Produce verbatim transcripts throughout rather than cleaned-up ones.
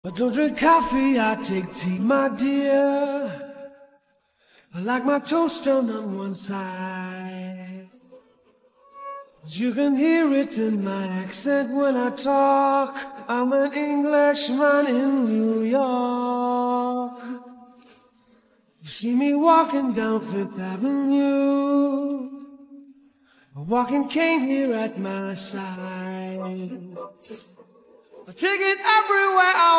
I don't drink coffee, I take tea, my dear. I like my toast done on one side. But you can hear it in my accent when I talk. I'm an Englishman in New York. You see me walking down Fifth Avenue, a walking cane here at my side. I take it everywhere I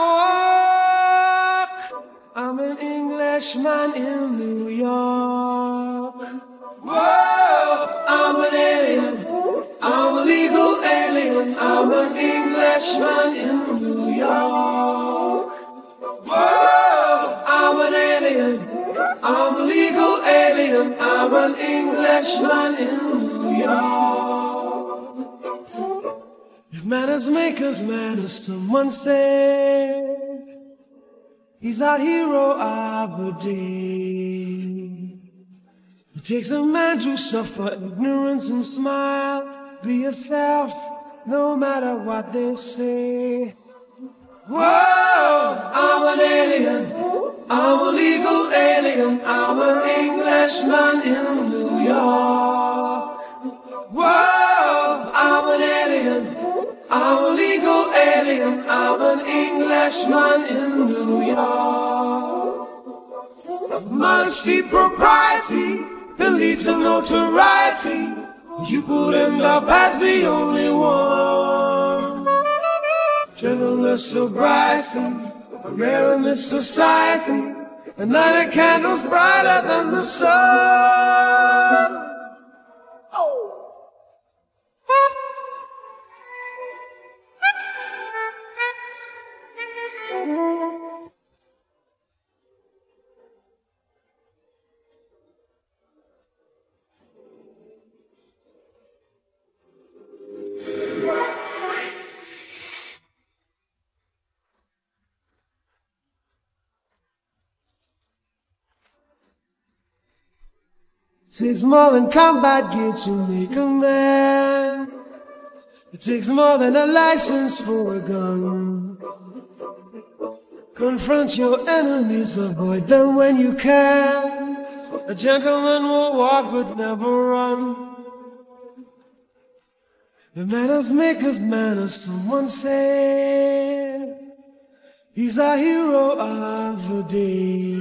walk. I'm an Englishman in New York. Whoa, I'm an alien. I'm a legal alien. I'm an Englishman in New York. Whoa, I'm an alien. I'm a legal alien. I'm an Englishman in New York. If manners make of manners, someone said, he's our hero of the day. It takes a man to suffer ignorance and smile. Be yourself, no matter what they say. Whoa, I'm an alien. I'm a legal alien. I'm an Englishman in New York. Whoa, I'm an alien. I'm a legal alien. I'm an Englishman in New York. Modesty, propriety, believes in notoriety. You could end up as the only one. Gentleness, sobriety, rare in this society. And light a candle's brighter than the sun. It takes more than combat gear to make a man. It takes more than a license for a gun. Confront your enemies, avoid them when you can. A gentleman will walk but never run. The manners make of manners, someone said. He's our hero of the day.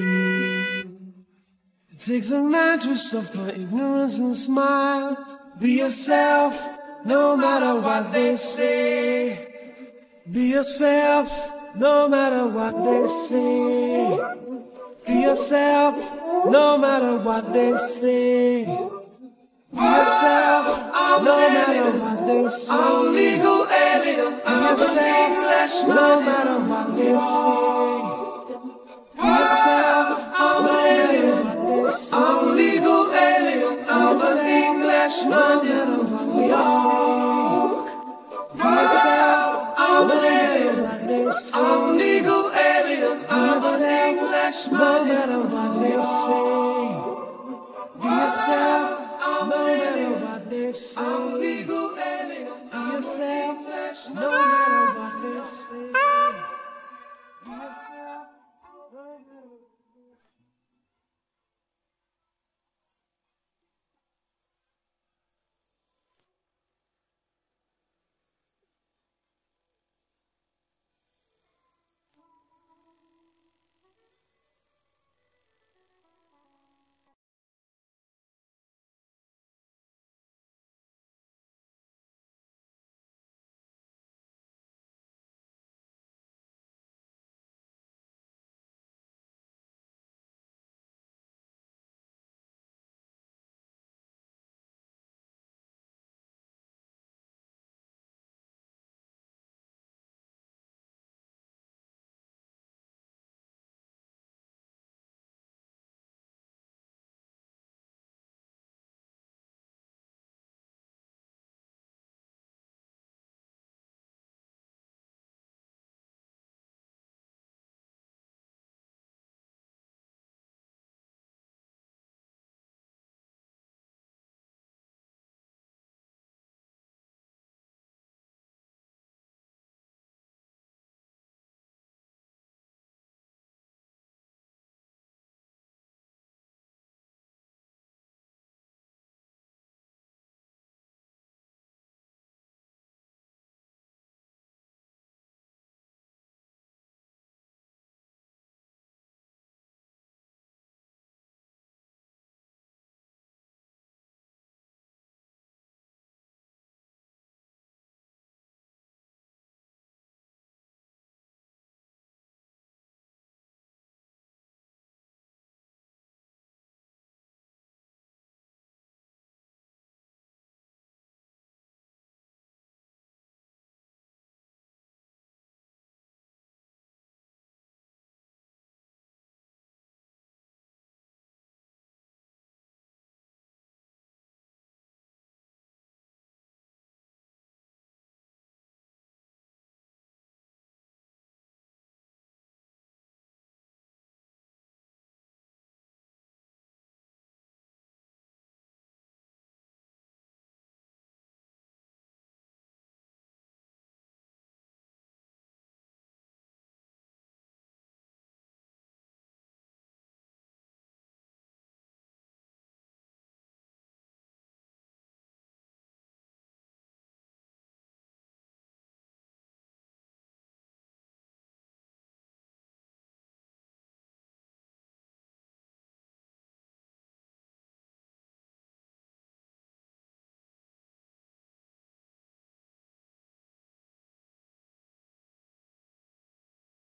It takes a man to suffer ignorance and smile. Be yourself, no matter what they say. Be yourself, no matter what they say. Be yourself, no matter what they say. Be yourself, no matter what they say. I'm a legal alien. Be yourself, no matter what they say. Be yourself, I'm an alien. I'm a legal alien. I'm an Englishman in New York. Be yourself, I'm an alien. I'm a legal alien. I'm an Englishman no matter what they say. Be yourself, no matter what they say. I'm a legal alien. Be yourself, no matter what they say.